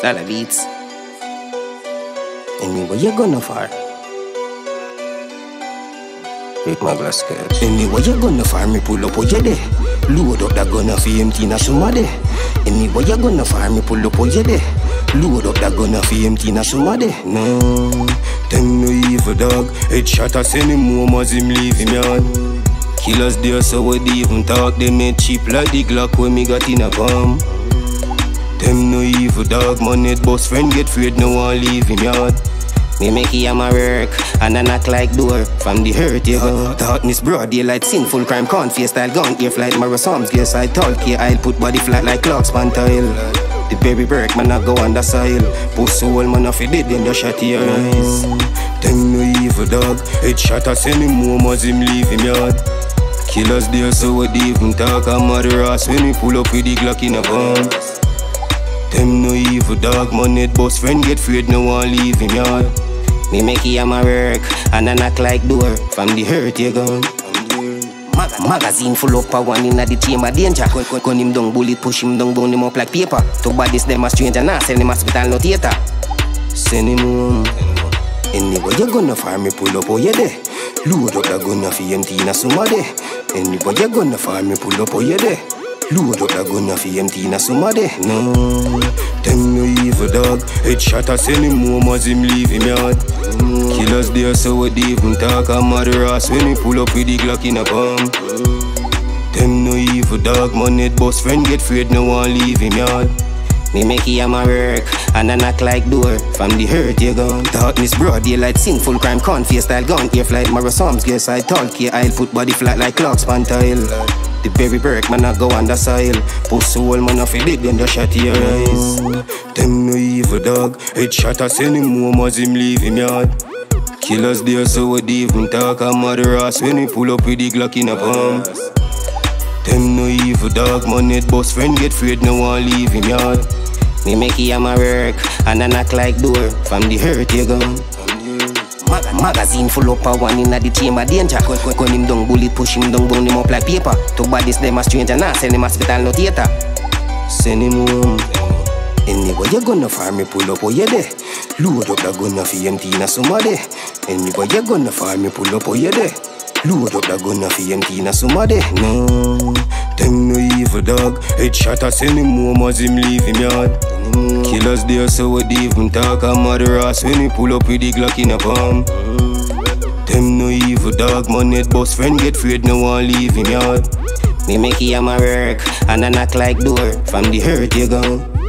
Dollar beats. Anyway, you gonna far. Break my glass case. Anyway, you gonna far, me pull up on you there. Load up that gun for empty na somebody. Anyway, you gonna far, me pull up on you there. Load up that gun for empty na somebody. No, them no evil dog. Headshot a send him home as him leave him yard. Killers there so we even talk. They made cheap like the Glock when me got in a bomb. Them no evil dog, man head boss friend get afraid no one leave him yard. Me make him a work, and I knock like door. From the hurt you go. The hotness broad daylight, sinful crime, confess style gun. Air flight, Mara Psalms, gear side talk. Here I'll put body flat like clocks, pantile. The baby break, man I go on the soil. Post so old man off he did, then the shot to your eyes. Them no evil dog, headshot a send him home as him leave him yard. Killers there so we even talk. I'm mother ass when we pull up with the Glock in a bomb. Them no evil dog, man head boss friend get afraid no one leave him yard. Me make him a work, and I knock like door. From the hurt you gone. Magazine full of power in the chamber danger. Gun him down, bullet push him down, burn him up like paper. To bodies them a stranger, nah send him hospital no theater. Send him home. Anyway you gonna fire me pull up oh you there. Load up the gun for empty na somebody. Anyway you gonna fire me pull up oh you there. Load up the gun for empty na somebody. No, them no evil dog. Headshot a send him home as him leave him yard. Killers there so we even talk. I'm mother ass when we pull up with the Glock in a bomb. Them no evil dog, man head boss friend get afraid no one leave him yard. Me make him a work, and I knock like door. From the hurt you gone. The hotness broad daylight, sinful crime, confess style gun. Air flight, Mara Psalms, gear side talk. Here I'll put body flat like clocks, pantile. The baby break, man I go on the soil. Post so old man off he did, then the shot to your eyes. Them no evil dog, headshot a send him home as him leave him yard. Killers there so we even talk. I'm mother ass when we pull up with the Glock in a bomb. Them no evil dog, man head boss friend get afraid no one leave him yard. Me make him a work, and I knock like door. From the hurt you gone. Magazine full of power in the chamber danger. Gun him down, bullet push him down, burn him up like paper. To bodies them a stranger, nah send him hospital no theater. Send him home. Anyway you gonna fire me pull up oh you there. Load up the gun for empty na somebody. Anyway you gonna fire me pull up oh you there. Load up the gun for empty na somebody. No, them no evil dog. Headshot a send him home as him leave him yard. Killers there so we even talk. I'm mother ass when we pull up with the Glock in a bomb. Them no evil dog, man head boss friend get afraid no one leave him yard. Me make him a work, and I knock like door. From the hurt you gone.